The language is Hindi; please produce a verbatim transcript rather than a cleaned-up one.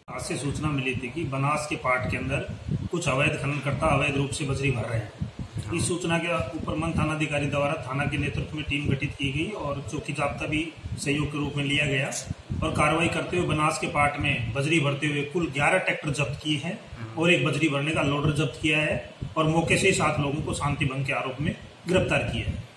आज से सूचना मिली थी कि बनास के पाट के अंदर कुछ अवैध खननकर्ता अवैध रूप से बजरी भर रहे हैं। इस सूचना के ऊपर मन थानाधिकारी द्वारा थाना के नेतृत्व में टीम गठित की गई और चौकी जाब्ता भी सहयोग के रूप में लिया गया और कार्रवाई करते हुए बनास के पाट में बजरी भरते हुए कुल ग्यारह ट्रैक्टर जब्त किए हैं और एक बजरी भरने का लोडर जब्त किया है और मौके से ही सात लोगों को शांति भंग के आरोप में गिरफ्तार किया है।